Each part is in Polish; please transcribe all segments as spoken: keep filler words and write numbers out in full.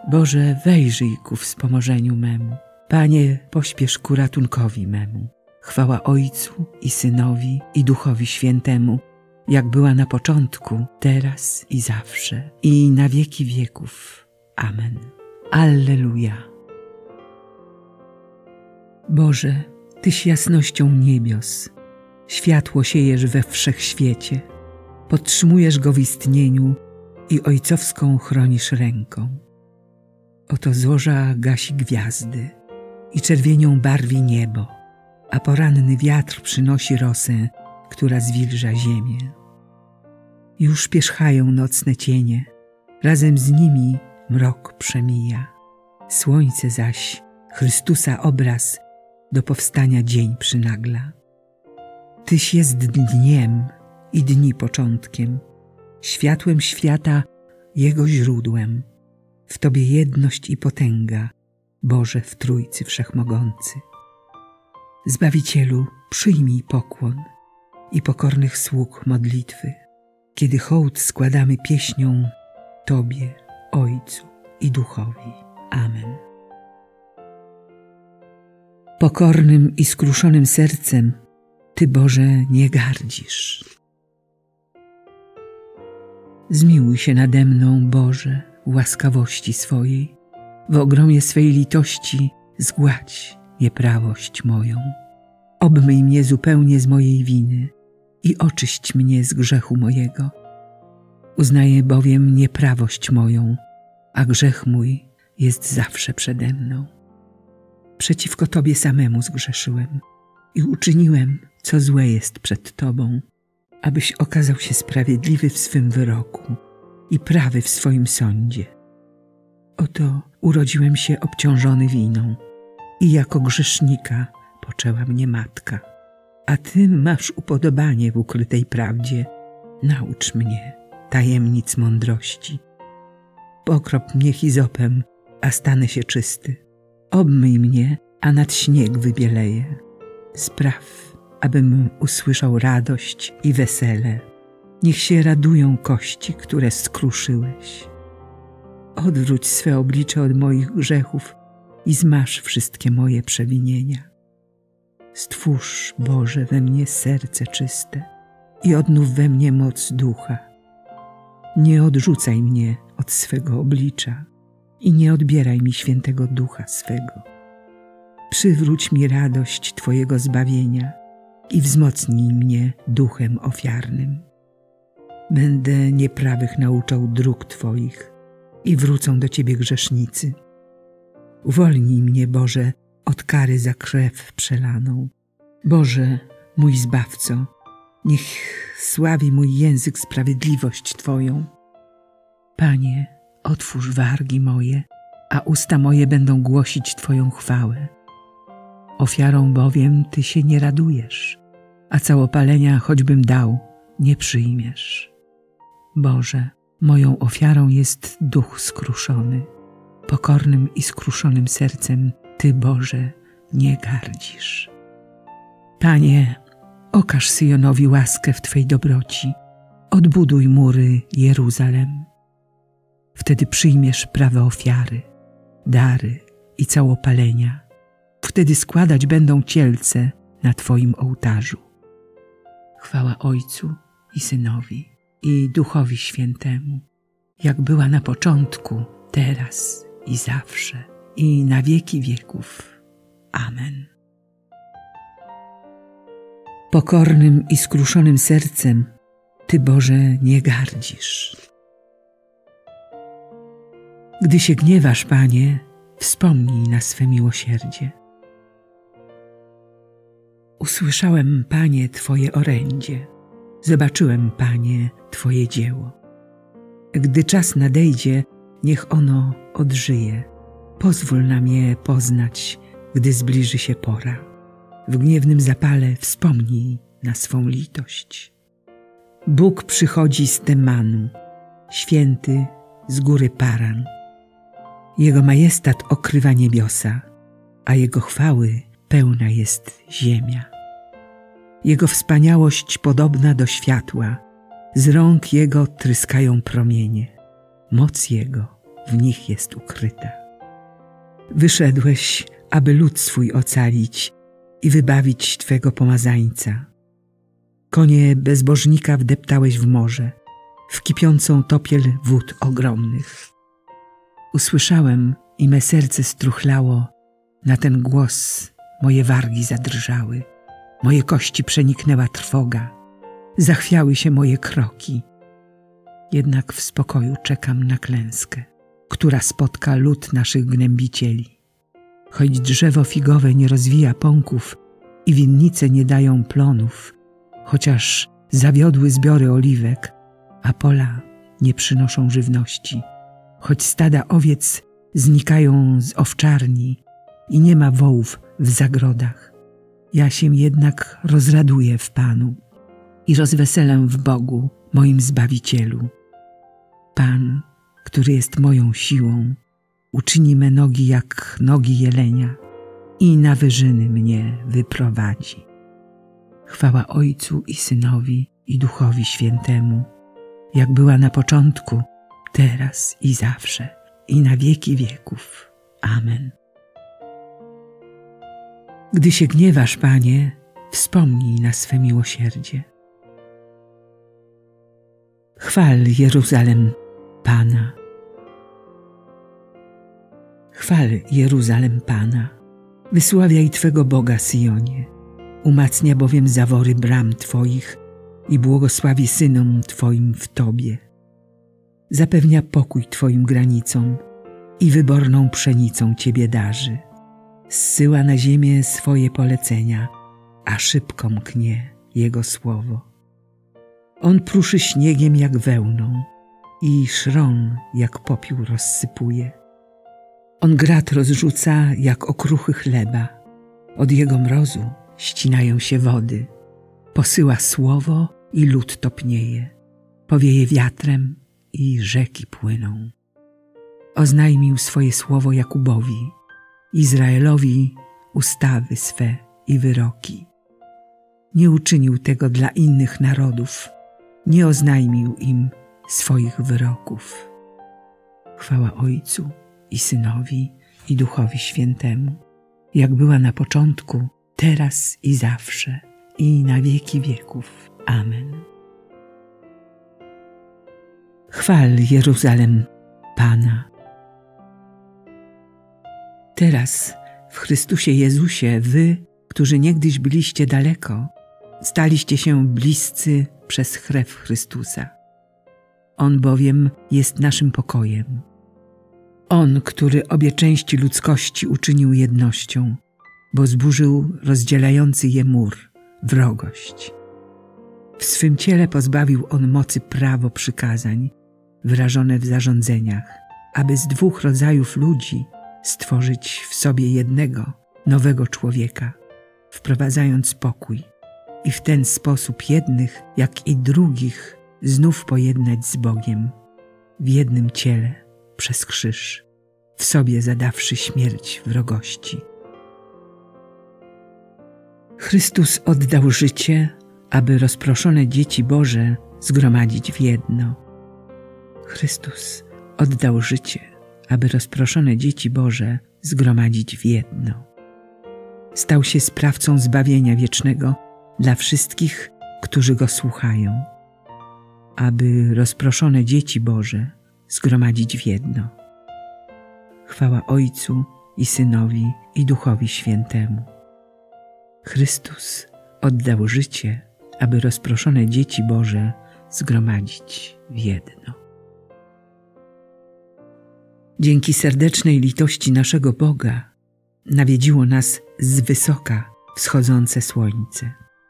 Boże, wejrzyj ku wspomożeniu memu. Panie, pośpiesz ku ratunkowi memu. Chwała Ojcu i Synowi i Duchowi Świętemu, jak była na początku, teraz i zawsze, i na wieki wieków. Amen. Alleluja. Boże, Tyś jasnością niebios, światło siejesz we wszechświecie, podtrzymujesz go w istnieniu i ojcowską chronisz ręką. Oto zorza gasi gwiazdy i czerwienią barwi niebo, a poranny wiatr przynosi rosę, która zwilża ziemię. Już pierzchają nocne cienie, razem z nimi mrok przemija. Słońce zaś, Chrystusa obraz, do powstania dzień przynagla. Tyś jest dniem i dni początkiem, światłem świata, Jego źródłem. W Tobie jedność i potęga, Boże w Trójcy Wszechmogący. Zbawicielu, przyjmij pokłon i pokornych sług modlitwy, kiedy hołd składamy pieśnią Tobie, Ojcu i Duchowi. Amen. Pokornym i skruszonym sercem Ty, Boże, nie gardzisz. Zmiłuj się nade mną, Boże, w łaskawości swojej, w ogromie swej litości zgładź nieprawość moją. Obmyj mnie zupełnie z mojej winy i oczyść mnie z grzechu mojego. Uznaję bowiem nieprawość moją, a grzech mój jest zawsze przede mną. Przeciwko Tobie samemu zgrzeszyłem i uczyniłem, co złe jest przed Tobą, abyś okazał się sprawiedliwy w swym wyroku i prawy w swoim sądzie. Oto urodziłem się obciążony winą i jako grzesznika poczęła mnie matka. A Ty masz upodobanie w ukrytej prawdzie. Naucz mnie tajemnic mądrości. Pokrop mnie hizopem, a stanę się czysty. Obmyj mnie, a nad śnieg wybieleję. Spraw, abym usłyszał radość i wesele. Niech się radują kości, które skruszyłeś. Odwróć swe oblicze od moich grzechów i zmaż wszystkie moje przewinienia. Stwórz, Boże, we mnie serce czyste i odnów we mnie moc ducha. Nie odrzucaj mnie od swego oblicza i nie odbieraj mi świętego ducha swego. Przywróć mi radość Twojego zbawienia i wzmocnij mnie duchem ofiarnym. Będę nieprawych nauczał dróg Twoich i wrócą do Ciebie grzesznicy. Uwolnij mnie, Boże, od kary za krew przelaną. Boże, mój Zbawco, niech sławi mój język sprawiedliwość Twoją. Panie, otwórz wargi moje, a usta moje będą głosić Twoją chwałę. Ofiarą bowiem Ty się nie radujesz, a całopalenia choćbym dał, nie przyjmiesz. Boże, moją ofiarą jest duch skruszony. Pokornym i skruszonym sercem Ty, Boże, nie gardzisz. Panie, okaż Syjonowi łaskę w Twej dobroci. Odbuduj mury Jeruzalem. Wtedy przyjmiesz prawe ofiary, dary i całopalenia. Wtedy składać będą cielce na Twoim ołtarzu. Chwała Ojcu i Synowi i Duchowi Świętemu, jak była na początku, teraz i zawsze, i na wieki wieków. Amen. Pokornym i skruszonym sercem Ty, Boże, nie gardzisz. Gdy się gniewasz, Panie, wspomnij na swe miłosierdzie. Usłyszałem, Panie, Twoje orędzie, zobaczyłem, Panie, Twoje dzieło. Gdy czas nadejdzie, niech ono odżyje. Pozwól nam je poznać, gdy zbliży się pora. W gniewnym zapale wspomnij na swą litość. Bóg przychodzi z Temanu, święty z góry Paran. Jego majestat okrywa niebiosa, a Jego chwały pełna jest ziemia. Jego wspaniałość podobna do światła, z rąk Jego tryskają promienie. Moc Jego w nich jest ukryta. Wyszedłeś, aby lud swój ocalić i wybawić Twego pomazańca. Konie bezbożnika wdeptałeś w morze, w kipiącą topiel wód ogromnych. Usłyszałem i me serce struchlało, na ten głos moje wargi zadrżały, moje kości przeniknęła trwoga, zachwiały się moje kroki. Jednak w spokoju czekam na klęskę, która spotka lud naszych gnębicieli. Choć drzewo figowe nie rozwija pąków i winnice nie dają plonów, chociaż zawiodły zbiory oliwek, a pola nie przynoszą żywności, choć stada owiec znikają z owczarni i nie ma wołów w zagrodach, ja się jednak rozraduję w Panu i rozweselę w Bogu, moim Zbawicielu. Pan, który jest moją siłą, uczyni me nogi jak nogi jelenia i na wyżyny mnie wyprowadzi. Chwała Ojcu i Synowi i Duchowi Świętemu, jak była na początku, teraz i zawsze, i na wieki wieków. Amen. Gdy się gniewasz, Panie, wspomnij na swe miłosierdzie. Chwal Jeruzalem Pana. Chwal Jeruzalem Pana. Wysławiaj Twego Boga, Syjonie. Umacnia bowiem zawory bram Twoich i błogosławi synom Twoim w Tobie. Zapewnia pokój Twoim granicom i wyborną pszenicą Ciebie darzy. Zsyła na ziemię swoje polecenia, a szybko mknie Jego słowo. On pruszy śniegiem jak wełną i szron jak popiół rozsypuje. On grat rozrzuca jak okruchy chleba. Od Jego mrozu ścinają się wody. Posyła słowo i lód topnieje. Powieje wiatrem i rzeki płyną. Oznajmił swoje słowo Jakubowi, Izraelowi ustawy swe i wyroki. Nie uczynił tego dla innych narodów, nie oznajmił im swoich wyroków. Chwała Ojcu i Synowi i Duchowi Świętemu, jak była na początku, teraz i zawsze, i na wieki wieków. Amen. Chwal Jeruzalem Pana. Teraz w Chrystusie Jezusie wy, którzy niegdyś byliście daleko, staliście się bliscy przez krew Chrystusa. On bowiem jest naszym pokojem. On, który obie części ludzkości uczynił jednością, bo zburzył rozdzielający je mur, wrogość. W swym ciele pozbawił on mocy prawo przykazań, wyrażone w zarządzeniach, aby z dwóch rodzajów ludzi stworzyć w sobie jednego, nowego człowieka, wprowadzając pokój i w ten sposób jednych, jak i drugich znów pojednać z Bogiem w jednym ciele przez krzyż, w sobie zadawszy śmierć wrogości. Chrystus oddał życie, aby rozproszone dzieci Boże zgromadzić w jedno. Chrystus oddał życie, aby rozproszone dzieci Boże zgromadzić w jedno. Stał się sprawcą zbawienia wiecznego dla wszystkich, którzy Go słuchają, aby rozproszone dzieci Boże zgromadzić w jedno. Chwała Ojcu i Synowi i Duchowi Świętemu. Chrystus oddał życie, aby rozproszone dzieci Boże zgromadzić w jedno. Dzięki serdecznej litości naszego Boga nawiedziło nas z wysoka wschodzące słońce.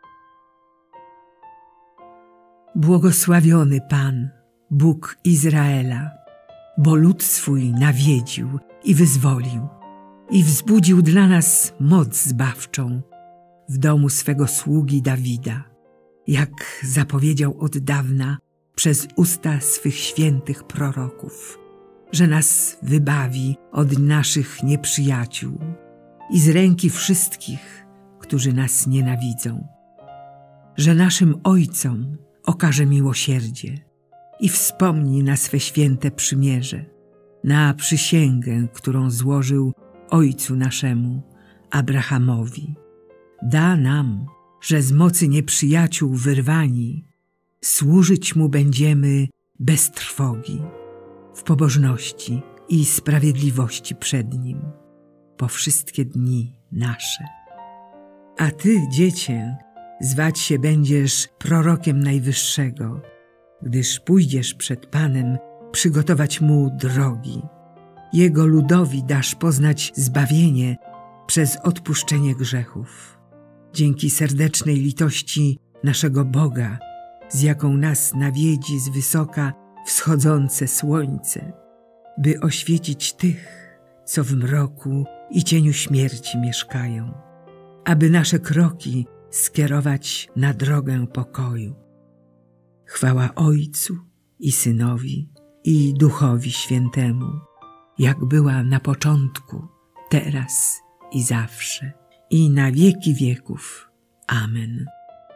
Błogosławiony Pan, Bóg Izraela, bo lud swój nawiedził i wyzwolił i wzbudził dla nas moc zbawczą w domu swego sługi Dawida, jak zapowiedział od dawna przez usta swych świętych proroków, że nas wybawi od naszych nieprzyjaciół i z ręki wszystkich, którzy nas nienawidzą, że naszym ojcom okaże miłosierdzie i wspomni na swe święte przymierze, na przysięgę, którą złożył ojcu naszemu, Abrahamowi. Da nam, że z mocy nieprzyjaciół wyrwani, służyć Mu będziemy bez trwogi, w pobożności i sprawiedliwości przed Nim, po wszystkie dni nasze. A Ty, Dziecię, zwać się będziesz prorokiem Najwyższego, gdyż pójdziesz przed Panem przygotować Mu drogi. Jego ludowi dasz poznać zbawienie przez odpuszczenie grzechów. Dzięki serdecznej litości naszego Boga, z jaką nas nawiedzi z wysoka wschodzące słońce, by oświecić tych, co w mroku i cieniu śmierci mieszkają, aby nasze kroki skierować na drogę pokoju. Chwała Ojcu i Synowi i Duchowi Świętemu, jak była na początku, teraz i zawsze, i na wieki wieków. Amen.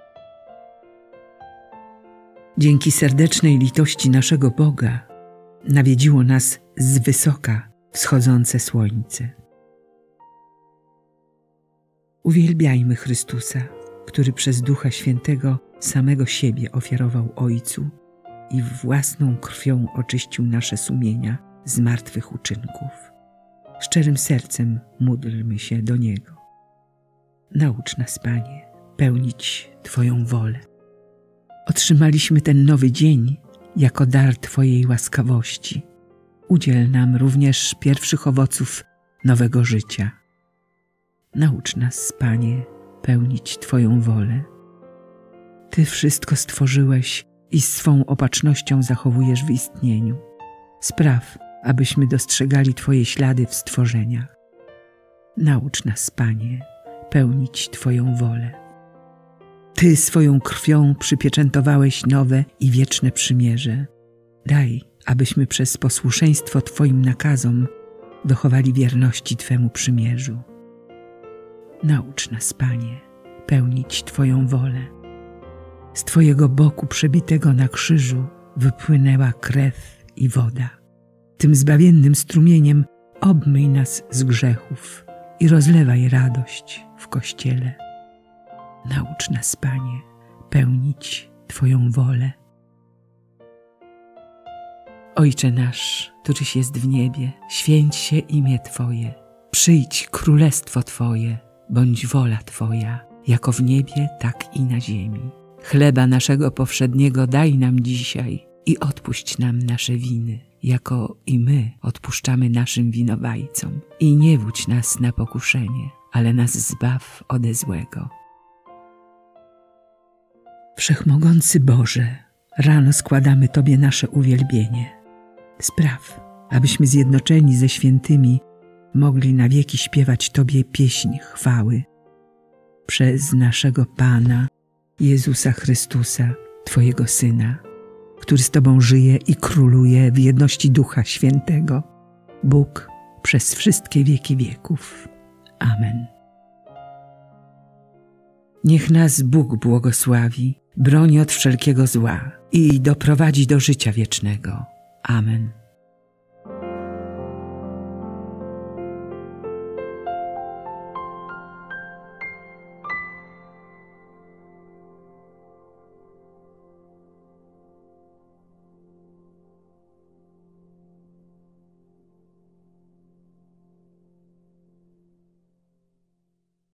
Dzięki serdecznej litości naszego Boga nawiedziło nas z wysoka wschodzące słońce. Uwielbiajmy Chrystusa, który przez Ducha Świętego samego siebie ofiarował Ojcu i własną krwią oczyścił nasze sumienia z martwych uczynków. Szczerym sercem módlmy się do Niego. Naucz nas, Panie, pełnić Twoją wolę. Otrzymaliśmy ten nowy dzień jako dar Twojej łaskawości. Udziel nam również pierwszych owoców nowego życia. Naucz nas, Panie, pełnić Twoją wolę. Ty wszystko stworzyłeś i swą opatrznością zachowujesz w istnieniu. Spraw, abyśmy dostrzegali Twoje ślady w stworzeniach. Naucz nas, Panie, pełnić Twoją wolę. Ty swoją krwią przypieczętowałeś nowe i wieczne przymierze. Daj, abyśmy przez posłuszeństwo Twoim nakazom dochowali wierności Twemu przymierzu. Naucz nas, Panie, pełnić Twoją wolę. Z Twojego boku przebitego na krzyżu wypłynęła krew i woda. Tym zbawiennym strumieniem obmyj nas z grzechów i rozlewaj radość w Kościele. Naucz nas, Panie, pełnić Twoją wolę. Ojcze nasz, któryś jest w niebie, święć się imię Twoje. Przyjdź królestwo Twoje, bądź wola Twoja, jako w niebie, tak i na ziemi. Chleba naszego powszedniego daj nam dzisiaj i odpuść nam nasze winy, jako i my odpuszczamy naszym winowajcom. I nie wódź nas na pokuszenie, ale nas zbaw ode złego. Wszechmogący Boże, rano składamy Tobie nasze uwielbienie. Spraw, abyśmy zjednoczeni ze świętymi mogli na wieki śpiewać Tobie pieśń chwały. Przez naszego Pana, Jezusa Chrystusa, Twojego Syna, który z Tobą żyje i króluje w jedności Ducha Świętego, Bóg przez wszystkie wieki wieków. Amen. Niech nas Bóg błogosławi, broni od wszelkiego zła i doprowadzi do życia wiecznego. Amen.